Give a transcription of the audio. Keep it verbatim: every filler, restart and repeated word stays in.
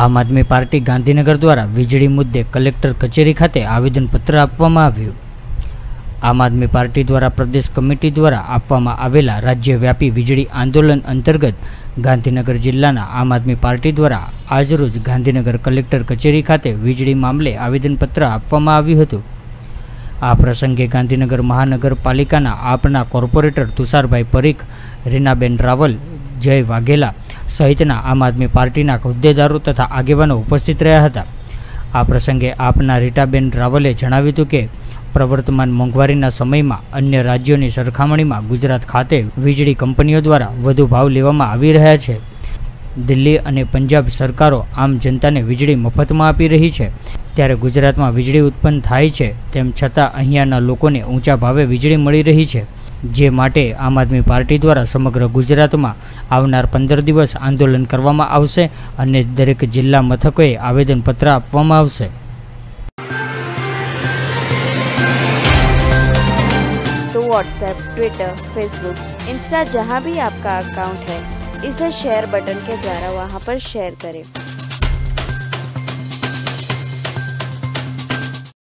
આમ આદમી પાર્ટી ગાંધીનગર દ્વારા વીજળી મુદ્દે કલેક્ટર કચેરી ખાતે આવેદનપત્ર આપવામાં આવ્યું। આમ આદમી પાર્ટી દ્વારા પ્રદેશ કમિટી દ્વારા આપવામાં આવેલા રાજ્યવ્યાપી વીજળી આંદોલન અંતર્ગત ગાંધીનગર જિલ્લાના આમ આદમી પાર્ટી દ્વારા આજરોજ ગાંધીનગર કલેક્ટર કચેરી ખાતે વીજળી મામલે આવેદનપત્ર આપવામાં આવ્યું હતું। આ પ્રસંગે ગાંધીનગર મહાનગરપાલિકાના આપના કોર્પોરેટર તુષારભાઈ પરીખ, રીનાબેન રાવલ, જય વાઘેલા સહિતના આમ આદમી પાર્ટીના હોદ્દેદારો તથા આગેવાનો ઉપસ્થિત રહ્યા હતા। આ પ્રસંગે આપના રીટાબેન રાવલે જણાવ્યું હતું કે પ્રવર્તમાન મોંઘવારીના સમયમાં અન્ય રાજ્યોની સરખામણીમાં ગુજરાત ખાતે વીજળી કંપનીઓ દ્વારા વધુ ભાવ લેવામાં આવી રહ્યા છે। દિલ્હી અને પંજાબ સરકારો આમ જનતાને વીજળી મફતમાં આપી રહી છે, ત્યારે ગુજરાતમાં વીજળી ઉત્પન્ન થાય છે, તેમ છતાં અહીંયાના લોકોને ઊંચા ભાવે વીજળી મળી રહી છે, જે માટે આમ આદમી પાર્ટી દ્વારા સમગ્ર ગુજરાતમાં આવનાર પંદર દિવસ આંદોલન કરવામાં આવશે અને દરેક જિલ્લા મથકોએ આવેદનપત્ર આપવામાં આવશે। तो व्हाट्सएप, ट्विटर, फेसबुक, इंस्टा जहाँ भी आपका अकाउंट है, इसे शेयर बटन के द्वारा वहाँ पर शेयर करें।